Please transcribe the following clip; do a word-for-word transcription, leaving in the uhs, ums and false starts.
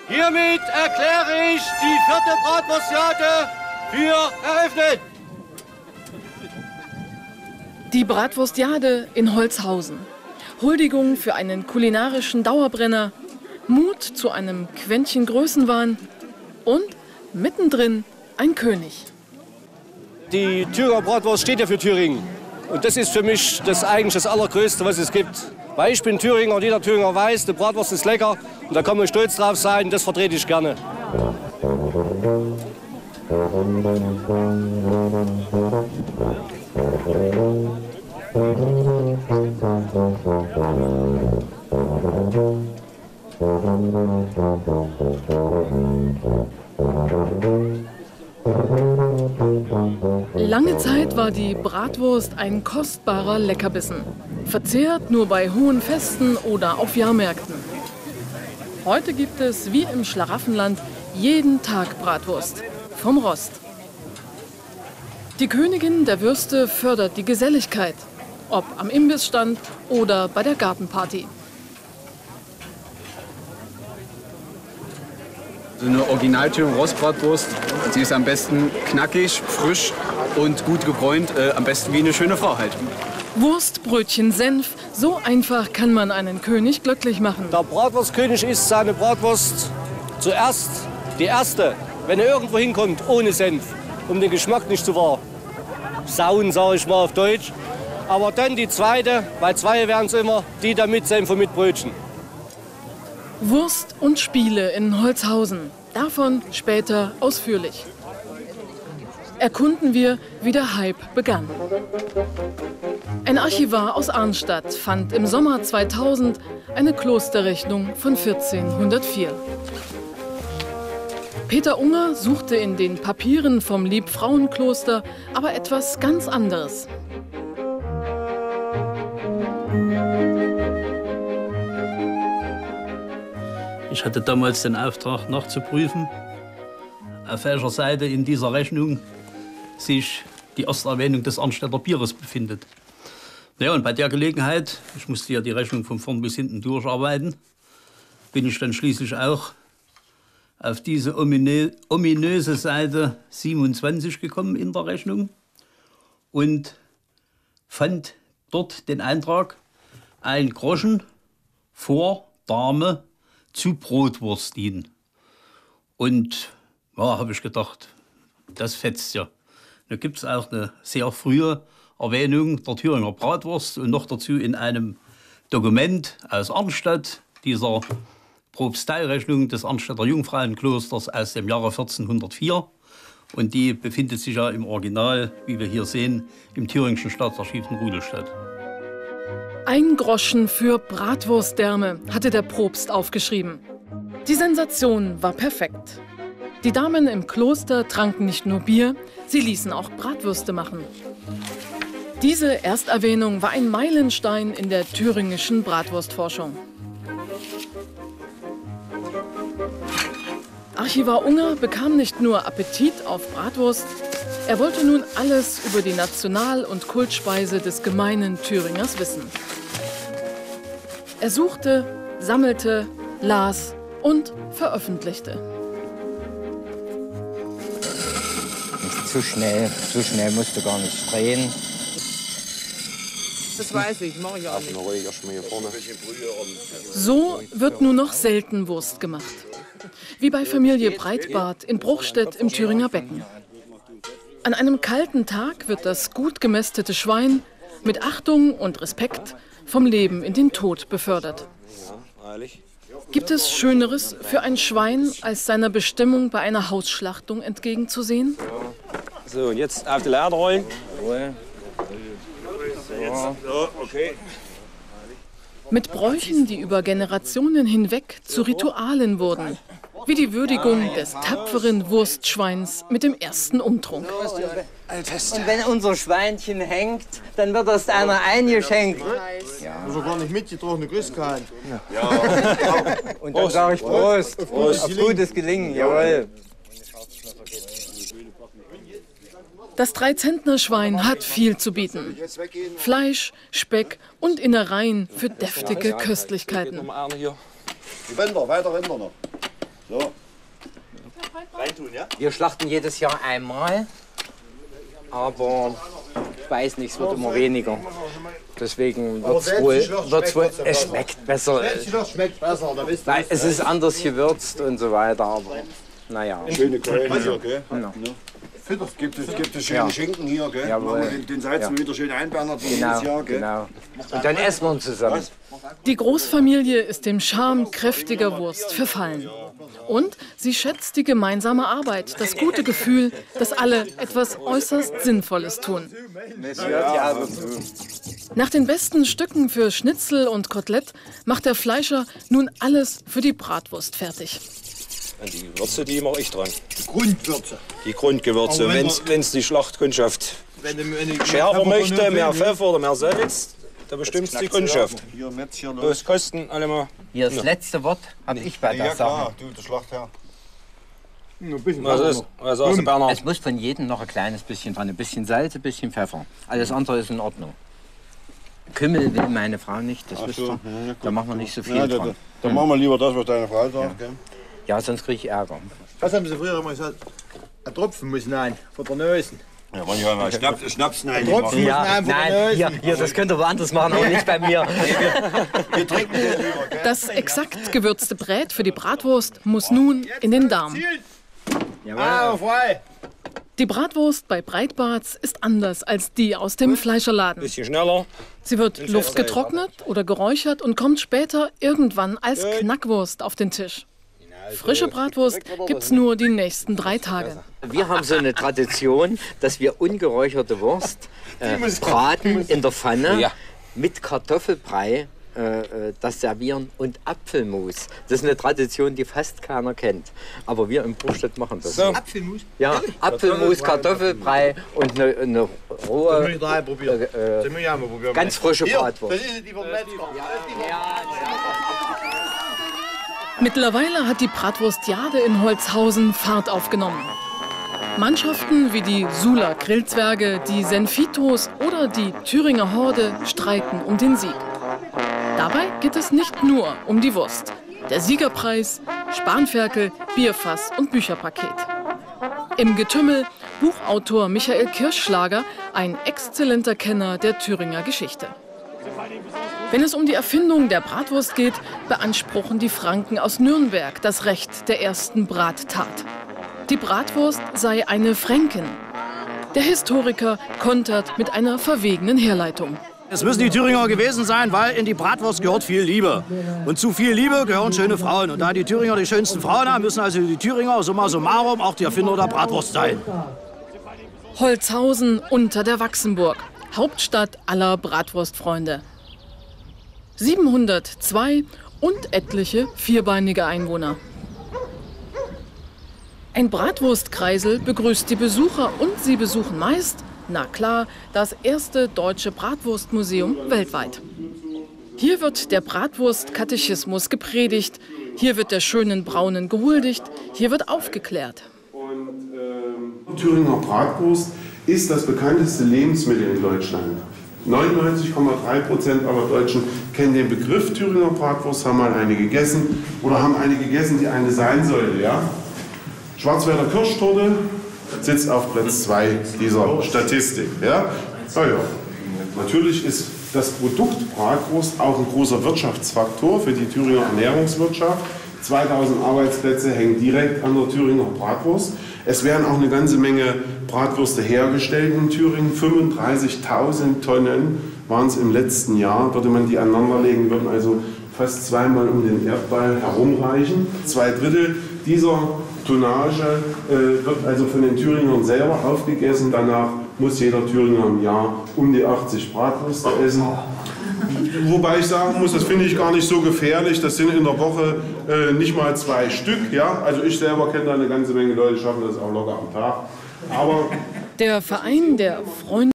Hiermit erkläre ich die vierte Bratwurstjade für eröffnet. Die Bratwurstjade in Holzhausen. Huldigung für einen kulinarischen Dauerbrenner, Mut zu einem Quäntchen Größenwahn und mittendrin ein König. Die Thüringer Bratwurst steht ja für Thüringen. Und das ist für mich das eigentlich das Allergrößte, was es gibt. Weil ich bin Thüringer und jeder Thüringer weiß, die Bratwurst ist lecker. Und da kann man stolz drauf sein, das vertrete ich gerne. Lange Zeit war die Bratwurst ein kostbarer Leckerbissen. Verzehrt nur bei hohen Festen oder auf Jahrmärkten. Heute gibt es, wie im Schlaraffenland, jeden Tag Bratwurst. Vom Rost. Die Königin der Würste fördert die Geselligkeit. Ob am Imbissstand oder bei der Gartenparty. So eine Original-Thüringer Rostbratwurst, die ist am besten knackig, frisch und gut gebräunt, äh, am besten wie eine schöne Frau halt. Wurst, Brötchen, Senf, so einfach kann man einen König glücklich machen. Der Bratwurstkönig isst seine Bratwurst zuerst die erste, wenn er irgendwo hinkommt, ohne Senf, um den Geschmack nicht zu versauen, sage ich mal auf Deutsch. Aber dann die zweite, weil zwei wären es immer, die da mit Senf und mit Brötchen. Wurst und Spiele in Holzhausen. Davon später ausführlich. Erkunden wir, wie der Hype begann. Ein Archivar aus Arnstadt fand im Sommer zweitausend eine Klosterrechnung von vierzehnhundertvier. Peter Unger suchte in den Papieren vom Liebfrauenkloster aber etwas ganz anderes. Ich hatte damals den Auftrag nachzuprüfen, auf welcher Seite in dieser Rechnung sich die erste Erwähnung des Arnstädter Bieres befindet. Ja, und bei der Gelegenheit, ich musste ja die Rechnung von vorn bis hinten durcharbeiten, bin ich dann schließlich auch auf diese ominö ominöse Seite siebenundzwanzig gekommen in der Rechnung und fand dort den Eintrag, ein Groschen vor Dame zu Brotwurst dienen. Und ja, habe ich gedacht, das fetzt ja. Da gibt es auch eine sehr frühe Erwähnung der Thüringer Bratwurst und noch dazu in einem Dokument aus Arnstadt, dieser Propsteirechnung des Arnstädter Jungfrauenklosters aus dem Jahre vierzehnhundertvier. Und die befindet sich ja im Original, wie wir hier sehen, im Thüringischen Staatsarchiv in Rudolstadt. Ein Groschen für Bratwurstdärme, hatte der Propst aufgeschrieben. Die Sensation war perfekt. Die Damen im Kloster tranken nicht nur Bier, sie ließen auch Bratwürste machen. Diese Ersterwähnung war ein Meilenstein in der thüringischen Bratwurstforschung. Archivar Unger bekam nicht nur Appetit auf Bratwurst, er wollte nun alles über die National- und Kultspeise des gemeinen Thüringers wissen. Er suchte, sammelte, las und veröffentlichte. Nicht zu schnell, zu schnell musst du gar nicht drehen. Das weiß ich, mache ich auch nicht. So wird nur noch selten Wurst gemacht. Wie bei Familie Breitbart in Bruchstedt im Thüringer Becken. An einem kalten Tag wird das gut gemästete Schwein mit Achtung und Respekt vom Leben in den Tod befördert. Gibt es Schöneres für ein Schwein, als seiner Bestimmung bei einer Hausschlachtung entgegenzusehen? So, und jetzt auf die Lade rollen. So, okay. Mit Bräuchen, die über Generationen hinweg zu Ritualen wurden. Wie die Würdigung des tapferen Wurstschweins mit dem ersten Umtrunk. und wenn unser Schweinchen hängt, dann wird das einer eingeschenkt. Ja. Also gar nicht mitgetrockene Grüßkein. Ja. Und dann sage ich Prost. Prost. Auf gutes Gelingen, jawohl. Das Dreizentnerschwein hat viel zu bieten. Fleisch, Speck und Innereien für deftige Köstlichkeiten. Die Wender, weiter Wender noch. So. Reintun, ja? Wir schlachten jedes Jahr einmal, aber ich weiß nicht, es wird immer weniger. Deswegen wird es wohl, wird's wohl, es schmeckt besser. Das schmeckt besser, da wisst ihr. Weil es ist anders gewürzt und so weiter, aber naja. Schöne Keulen hier, gell? Ja. Es gibt es, gibt es schöne Ja. Schinken hier, gell? Jawohl. Den, den salzen wir wieder schön einbernert wie Genau, jedes Jahr, gell? genau. Und dann essen wir uns zusammen. Die Großfamilie ist dem Charme kräftiger Wurst verfallen. Und sie schätzt die gemeinsame Arbeit, das gute Gefühl, dass alle etwas äußerst Sinnvolles tun. Nach den besten Stücken für Schnitzel und Kotelett macht der Fleischer nun alles für die Bratwurst fertig. Die Würze, die mache ich dran. Die Grundwürze. Die Grundgewürze. Aber wenn Wenn es die Schlachtkundschaft Wenn du, wenn du schärfer möchte, vernünftig- mehr Pfeffer oder mehr Salz, da bestimmt die Kundschaft. Hier, Metz, hier los. Bloß kosten alle mal. Hier das letzte Wort habe ich bei der Ja klar, Sache. du, der Schlachtherr. Was ist? Was sagst du, Bernhard? Es muss von jedem noch ein kleines bisschen dran. Ein bisschen Salz, ein bisschen Pfeffer. Alles andere ist in Ordnung. Kümmel will meine Frau nicht, das wisst ihr. so, ja, gut, Da machen wir nicht so viel Ja, da, dran. da, dann machen wir lieber das, was deine Frau sagt, gell? Ja, sonst kriege ich Ärger. Was haben Sie früher immer gesagt? Ein Tropfen muss rein, von der Nösen. Ja, manchmal mal Schnaps, Schnaps nein. Tropfen muss rein, von der nein, hier, Nösen. hier, das könnt ihr woanders machen, aber nicht bei mir. Wir trinken den lieber, gell? Das exakt gewürzte Brät für die Bratwurst muss nun in den Darm. Ah, frei! Die Bratwurst bei Breitbarts ist anders als die aus dem Fleischerladen. Bisschen schneller. Sie wird luftgetrocknet oder geräuchert und kommt später irgendwann als Knackwurst auf den Tisch. Frische Bratwurst gibt's nur die nächsten drei Tage. Wir haben so eine Tradition, dass wir ungeräucherte Wurst äh, braten in der Pfanne Ja. mit Kartoffelbrei, äh, äh, das servieren und Apfelmus. Das ist eine Tradition, die fast keiner kennt. Aber wir im Bruchstedt machen das. So. Apfelmus? Ja, Apfelmus, Kartoffelbrei und eine, eine Das muss rohe, ich daheim probieren. äh, äh, Das muss ich auch mal probieren. ganz frische Hier, Bratwurst. das ist die vom Metzger. Mittlerweile hat die Bratwurstjade in Holzhausen Fahrt aufgenommen. Mannschaften wie die Sula Grillzwerge, die Senfitos oder die Thüringer Horde streiten um den Sieg. Dabei geht es nicht nur um die Wurst. Der Siegerpreis, Spanferkel, Bierfass und Bücherpaket. Im Getümmel Buchautor Michael Kirschschlager, ein exzellenter Kenner der Thüringer Geschichte. Wenn es um die Erfindung der Bratwurst geht, beanspruchen die Franken aus Nürnberg das Recht der ersten Brattat. Die Bratwurst sei eine Fränkin. Der Historiker kontert mit einer verwegenen Herleitung. Es müssen die Thüringer gewesen sein, weil in die Bratwurst gehört viel Liebe. Und zu viel Liebe gehören schöne Frauen. Und da die Thüringer die schönsten Frauen haben, müssen also die Thüringer summa summarum auch die Erfinder der Bratwurst sein. Holzhausen unter der Wachsenburg, Hauptstadt aller Bratwurstfreunde. siebenhundertzwei und etliche vierbeinige Einwohner. Ein Bratwurstkreisel begrüßt die Besucher und sie besuchen meist, na klar, das erste deutsche Bratwurstmuseum weltweit. Hier wird der Bratwurstkatechismus gepredigt, hier wird der schönen Braunen gehuldigt, hier wird aufgeklärt. Die Thüringer Bratwurst ist das bekannteste Lebensmittel in Deutschland. neunundneunzig Komma drei Prozent aller Deutschen kennen den Begriff Thüringer Bratwurst, haben mal eine gegessen oder haben eine gegessen, die eine sein sollte. Ja? Schwarzwälder Kirschtorte sitzt auf Platz zwei dieser Statistik. Ja? Oh ja. Natürlich ist das Produkt Bratwurst auch ein großer Wirtschaftsfaktor für die Thüringer Ernährungswirtschaft. zweitausend Arbeitsplätze hängen direkt an der Thüringer Bratwurst. Es werden auch eine ganze Menge Bratwürste hergestellt in Thüringen. fünfunddreißigtausend Tonnen waren es im letzten Jahr. Würde man die aneinanderlegen, würden also fast zweimal um den Erdball herumreichen. Zwei Drittel dieser Tonnage äh, wird also von den Thüringern selber aufgegessen. Danach muss jeder Thüringer im Jahr um die achtzig Bratwürste essen. Wobei ich sagen muss, das finde ich gar nicht so gefährlich. Das sind in der Woche äh, nicht mal zwei Stück. Ja? Also ich selber kenne da eine ganze Menge Leute, schaffen das auch locker am Tag. Aber Der Verein der Freunde